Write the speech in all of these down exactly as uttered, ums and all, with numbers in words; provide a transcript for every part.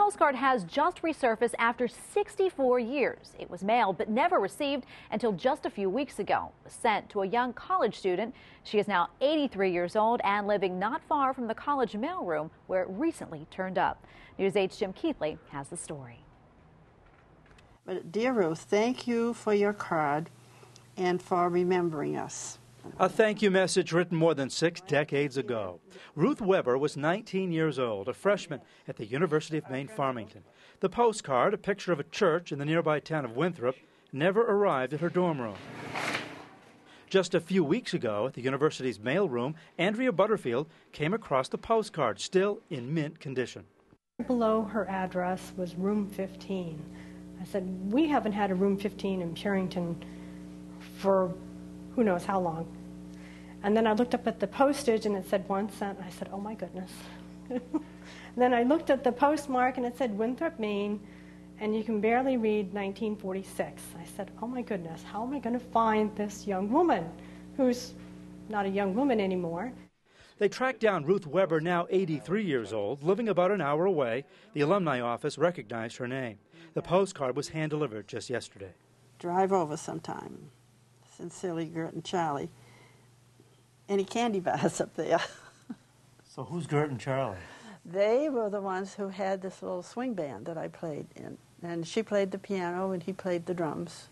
postcard has just resurfaced after sixty-four years. It was mailed but never received until just a few weeks ago. It was sent to a young college student. She is now eighty-three years old and living not far from the college mailroom where it recently turned up. News eight's Jim Keithley has the story. But dear Ruth, thank you for your card and for remembering us. A thank you message written more than six decades ago. Ruth Weber was nineteen years old, a freshman at the University of Maine, Farmington. The postcard, a picture of a church in the nearby town of Winthrop, never arrived at her dorm room. Just a few weeks ago, at the university's mailroom, Andrea Butterfield came across the postcard, still in mint condition. Below her address was room fifteen. I said, we haven't had a room fifteen in Purington for who knows how long. And then I looked up at the postage and it said one cent. And I said, oh my goodness. Then I looked at the postmark and it said Winthrop, Maine, and you can barely read nineteen forty-six. I said, oh my goodness, how am I going to find this young woman who's not a young woman anymore? They tracked down Ruth Weber, now eighty-three years old, living about an hour away. The alumni office recognized her name. The postcard was hand-delivered just yesterday. Drive over sometime. Sincerely, Gert and Charlie. Any candy bars up there? So who's Gert and Charlie? They were the ones who had this little swing band that I played in. And she played the piano and he played the drums.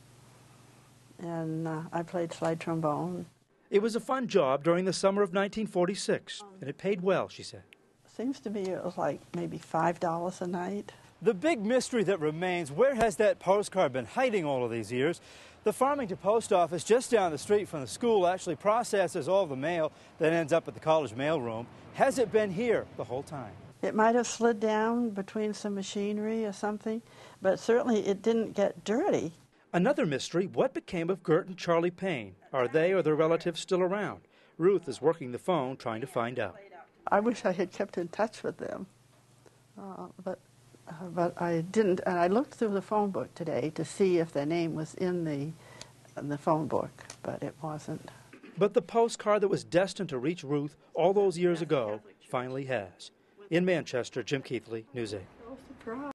And uh, I played slide trombone. It was a fun job during the summer of nineteen forty-six, and it paid well, she said. Seems to me it was like maybe five dollars a night. The big mystery that remains, where has that postcard been hiding all of these years? The Farmington Post Office, just down the street from the school, actually processes all the mail that ends up at the college mailroom. Has it been here the whole time? It might have slid down between some machinery or something, but certainly it didn't get dirty. Another mystery, what became of Gert and Charlie Payne? Are they or their relatives still around? Ruth is working the phone trying to find out. I wish I had kept in touch with them, uh, but, uh, but I didn't. And I looked through the phone book today to see if their name was in the, in the phone book, but it wasn't. But the postcard that was destined to reach Ruth all those years ago finally has. In Manchester, Jim Keithley, News eight.